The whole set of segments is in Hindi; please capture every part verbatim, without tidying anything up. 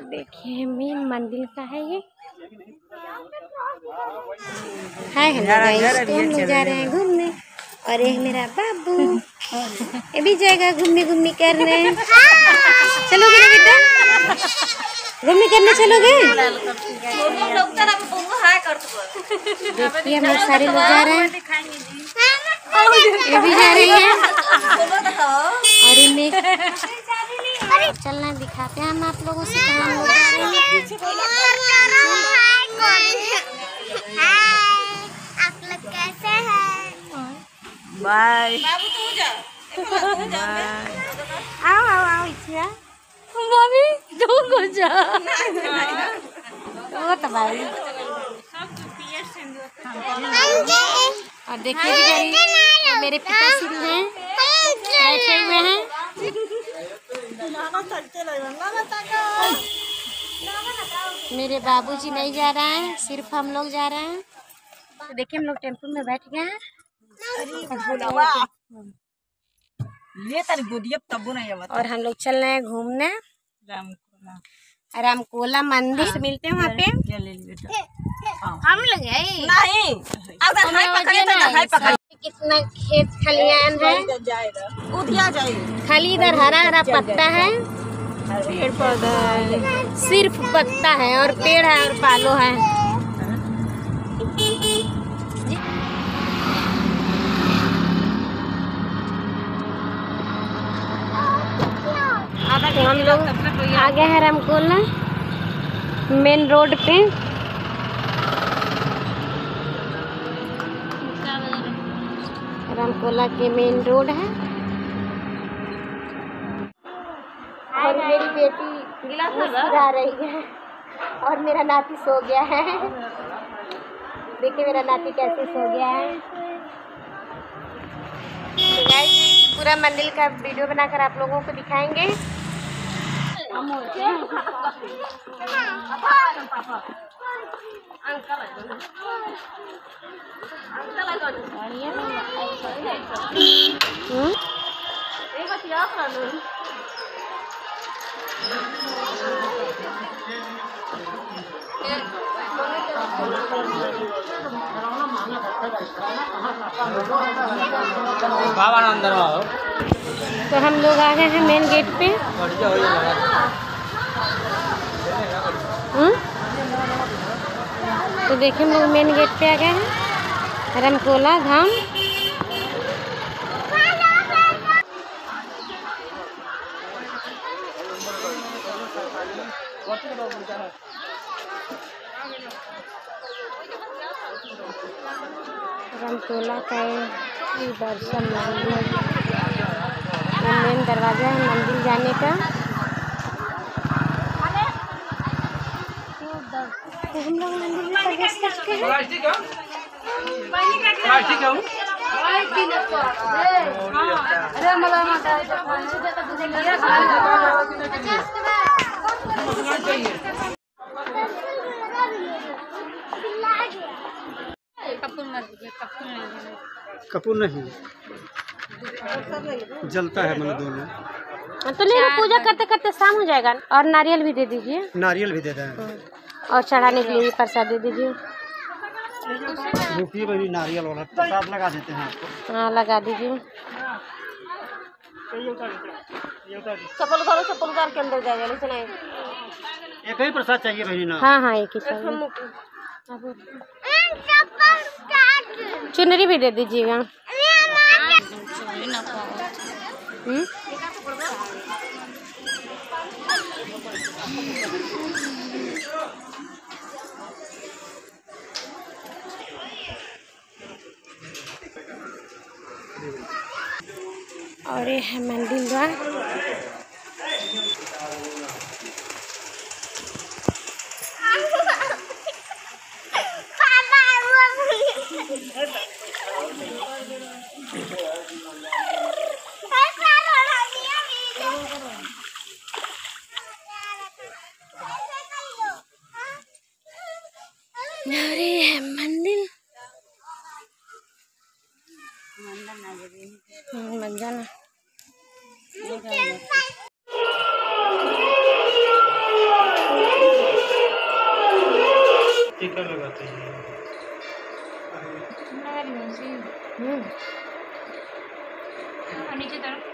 देखिए मेन मंदिर का है ये। हाय हेलो गाइस, तो हम लोग जा रहे हैं घूमने और ये मेरा बाबू ये भी जाएगा घूमने घूमने करने। चलोगे ना बेटा, घूमने करने चलोगे? देखिए हम लोग सारे लोग जा रहे हैं, ये भी जा रही है और इनमें चलना दिखाते हैं हम आप लोगों से कहाँ हम लोग जा रहे हैं। आप लोग कैसे हैं? बाय। आओ आओ आओ इच्छा मम्मी तू को जा तो तबाही। और देखिए भी मेरे पिताश्री हैं बैठे हुए हैं। मेरे बाबूजी नहीं जा रहे हैं, सिर्फ हम लोग जा रहे हैं। तो देखिए हम लोग टेम्पो में बैठ गए हैं और हम लोग चल रहे हैं घूमने रामकोला मंदिर से। मिलते हैं वहाँ पे हम लोग कितना खेत खलियान है, खाली इधर हरा हरा पत्ता है, पेड़ पौधा है, सिर्फ पत्ता है और पेड़ है और पालो है। तो हम लोग आ गए हैं रामकोला मेन रोड पे। रामकोला के मेन रोड है और मेरी बेटी मुस्कुरा रही है और मेरा नाती सो गया है। देखिए मेरा नाती कैसे सो गया है। तो गाइस पूरा मंदिर का वीडियो बनाकर आप लोगों को दिखाएंगे। तो हम लोग आ गए हैं मेन गेट पे। हम्म तो देखिए हम लोग मेन गेट पे आ गए हैं रामकोला धाम। रामकोला का दर्शन मंदिर मेन दरवाजा है मंदिर जाने का। तो हम लोग मंदिर में प्रवेश कर चुके हैं। कपूर नहीं जलता है मतलब दोनों। तो ले पूजा करते करते शाम हो जाएगा। और नारियल भी दे दीजिए। नारियल भी दे दें और चढ़ाने के लिए प्रसाद दे दीजिए। रुकिए भाई, नारियल वाला प्रसाद लगा देते हैं आपको। हाँ लगा दीजिए। चप्पल उतारो, चप्पल उतार के अंदर जाएगा। नहीं एक ही प्रसाद चाहिए भाई ना? हाँ हाँ एक ही चाहिए। चुनरी भी दे दीजिएगा। हम्म और ये है मंदिर द्वार। अरे है मंदिर मंजाना। स्टिकर लगाते हैं। हम्म नीचे तरफ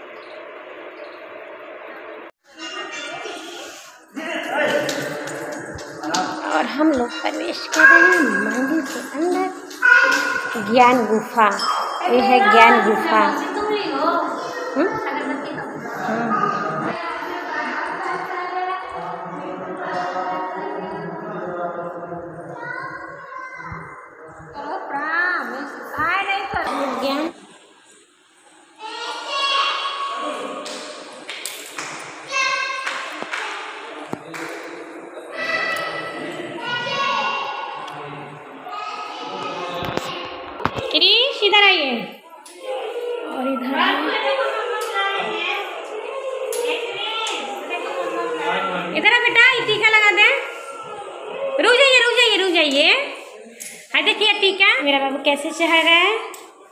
और हम लोग प्रवेश कर रहे हैं मंदिर के अंदर। ज्ञान गुफा, ये है ज्ञान गुफा। हम्म? ज्ञान क्रिश इधर आइए। और इधर इधर आ बेटा, ये टीका लगा दे। रुक जाइए रुक जाइए रुक जाइए। हाँ देखिए टीका मेरा बाबू कैसे चढ़ रहा है।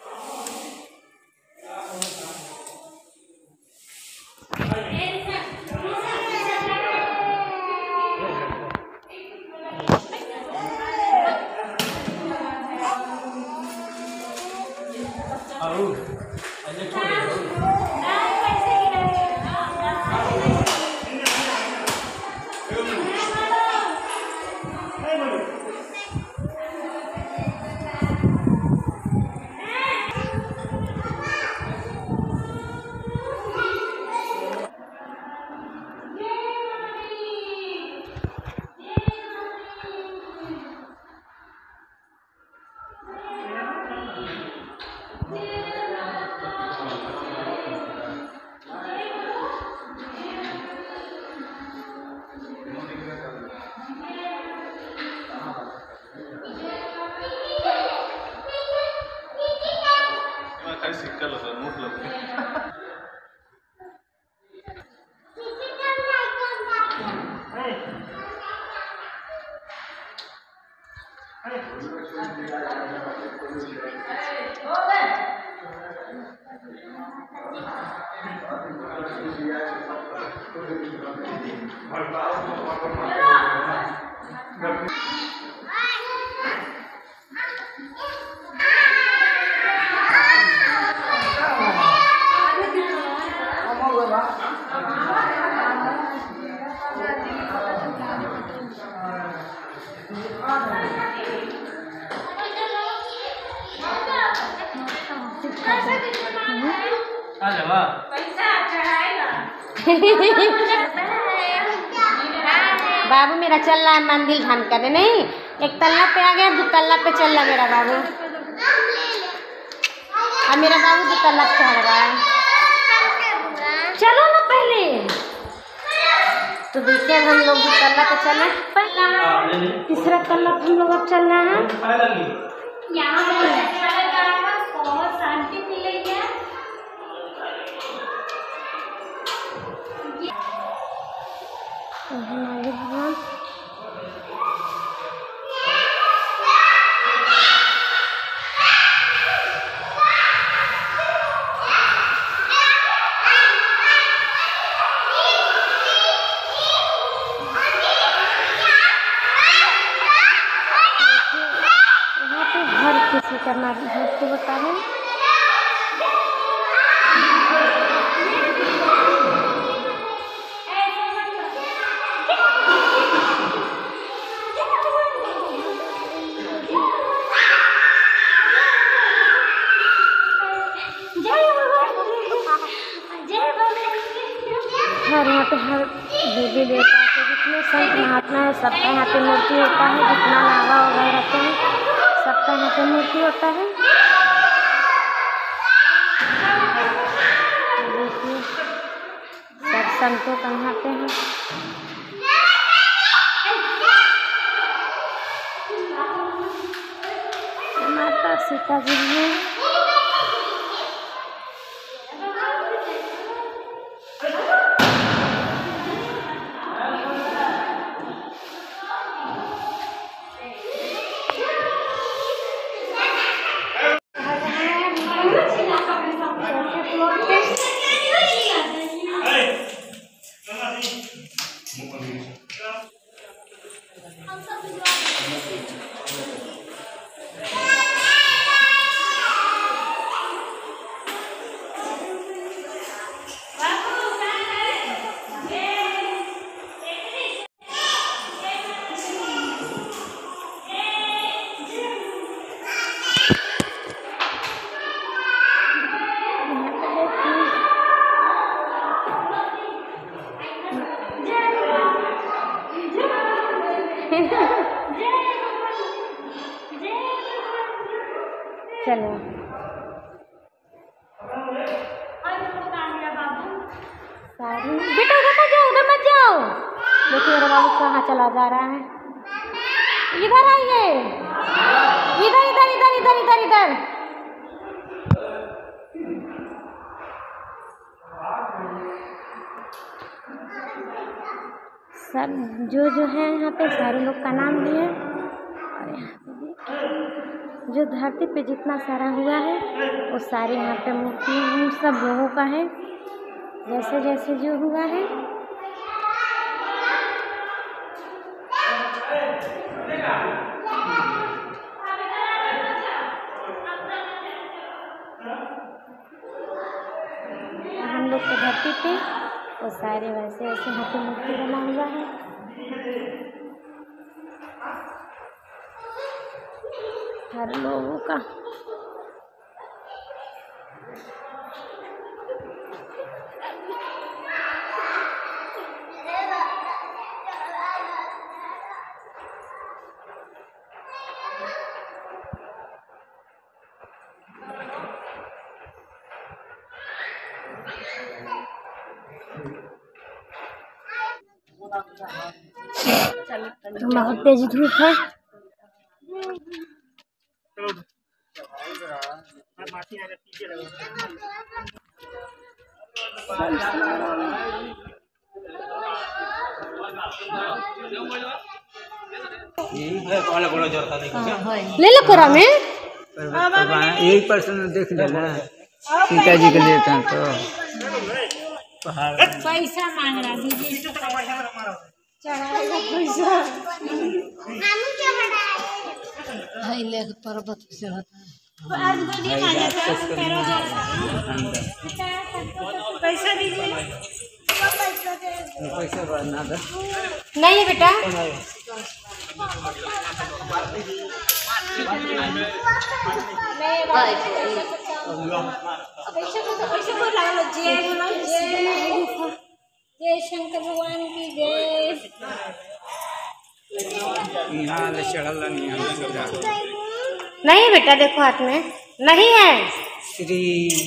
बाबू मेरा चल रहा है मंदिर धाम करने। नहीं, एक तल्ला पे आ गया, दो तल्ला पे चल रहा मेरा बाबू। अब मेरा बाबू दो तल्ला पे चढ़ रहा है। चलो ना पहले तो देखिए, अब हम लोग दो तल्ला पे चल रहे हैं। तीसरा तल्ला पे हम लोग अब चल रहे हैं। शांति मिलेगी। हमारे भगवान यहाँ पे हर किसी करना भक्ति होता है। हर यहाँ पे हर देवी देवता के जितने संत महात्मा है सबका यहाँ पे मूर्ति होता है। जितना लावा वगैरह रहते हैं सबका यहाँ पे मूर्ति होता है। देखिए सब संतों का यहाँ पे है। माता सीता जी है। हम सब चलो सारी बेटा उधर मत जाओ, उधर मत जाओ। देखिए मेरा बाबू कहाँ चला जा रहा है। इधर आइए, इधर इधर इधर इधर इधर इधर। सब जो जो है यहाँ पे सारे लोग का नाम लिए, और यहाँ पे देखिए जो धरती पे जितना सारा हुआ है वो सारे यहाँ पे मूर्ति उन सब लोगों का है, जैसे जैसे जो हुआ है। हम लोग के धरती पे वो सारे वैसे वैसे यहाँ पे मूर्ति बना हुआ है। हर लोगों का बहुत तेज धूप है। ले लो कोरा में, यही पर्सन देख लेना सीता जी के लिए था तो पैसा मांग रहा दीजिए, चढ़ाएगा पैसा। नानू क्या बनाए? हाई लेग पर्वत से होता है। पैसा दीजिए। पैसा बढ़ना दे नहीं बेटा, जय शंकर भगवान की जय। नहीं बेटा देखो हाथ में नहीं है। श्री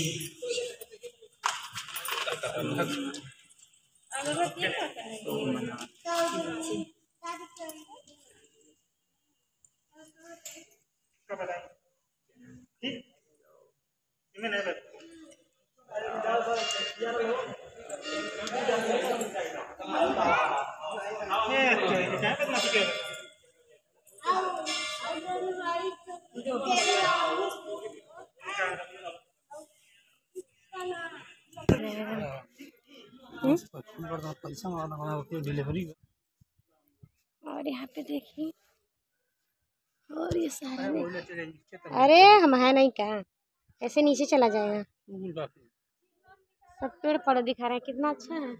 पैसा मांगना डिलीवरी। और यहाँ पे देखिए, और ये सारे अरे हम है नहीं क्या, ऐसे नीचे चला जाएगा। सब पेड़ पौधे दिखा रहे हैं, कितना अच्छा है।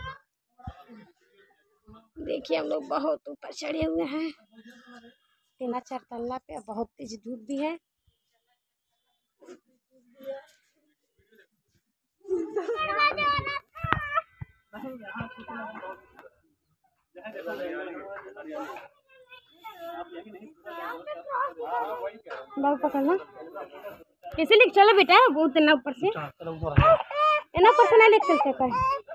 देखिए हम लोग बहुत ऊपर चढ़े हुए हैं, तीन चार तल्ला पे, बहुत तेज धूप भी है। बाबू पकड़ना, कैसे लेके चलो बेटा, बहुत ना ऊपर से, इतना ऊपर से नहीं लेके चलते कर।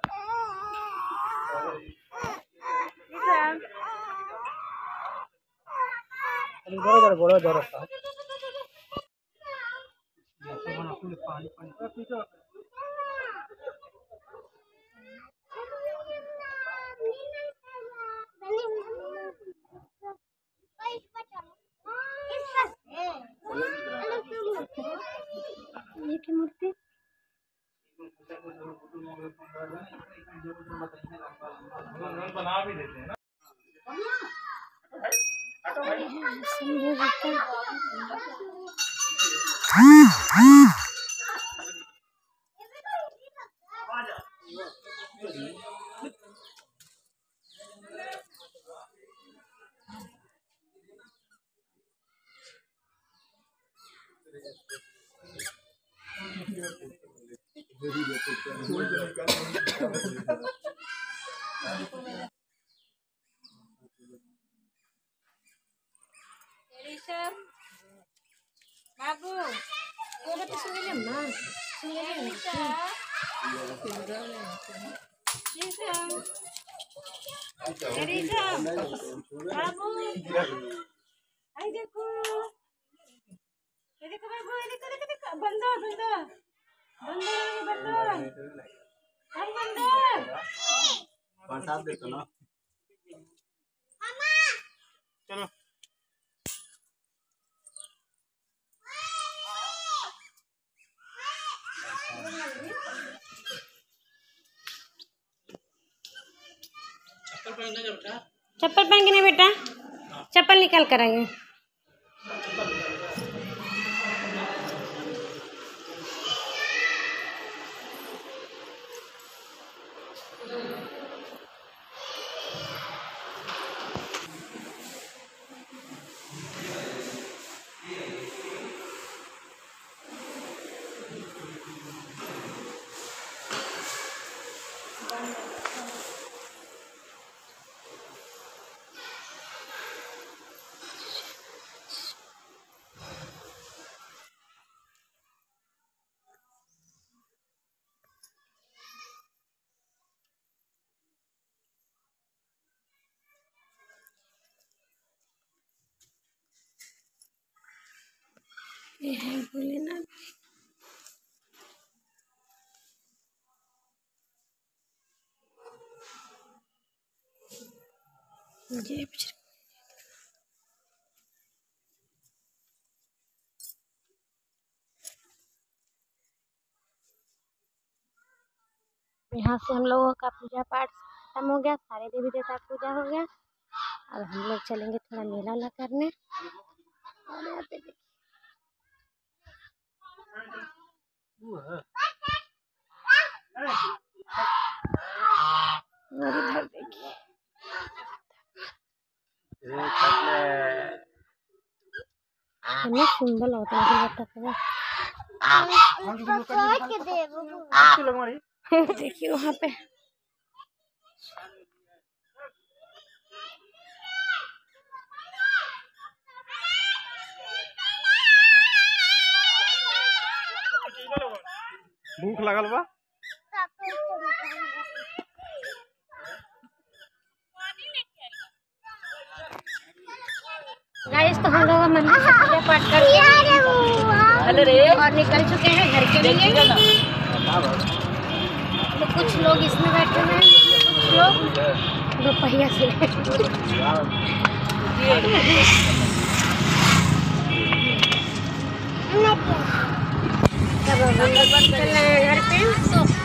बड़ा जरूरत है। ये की मूर्ति बना भी देते हैं ना। बाबू बाबू आई देखो ये देखो बाबू ये देखो देखो देखो बंदर बंदर बंदर बंदर हम बंदर बरसात देखो ना चलो चप्पल पहन के बेटा चप्पल पहन के नहीं बेटा चप्पल निकाल कर आएंगे ये है भोलेनाथ जय बजरंग। यहाँ से हम लोगों का पूजा पाठ खत्म हो गया, सारे देवी देवता पूजा हो गया। अब हम लोग चलेंगे थोड़ा मेला ला करने और यहाँ पे देखिए और इधर देखिए कितना सुंदर लगता है बच्चा सब। देखिए वहाँ पे भूख लगल बा गाइस तो हम लोग मंदिर से पूजा पाठ करके और निकल चुके हैं घर के लिए। तो कुछ लोग इसमें बैठे हुए हैं, कुछ लोग दोपहिया से सब हम लोग बस चल रहे हैं घर पे।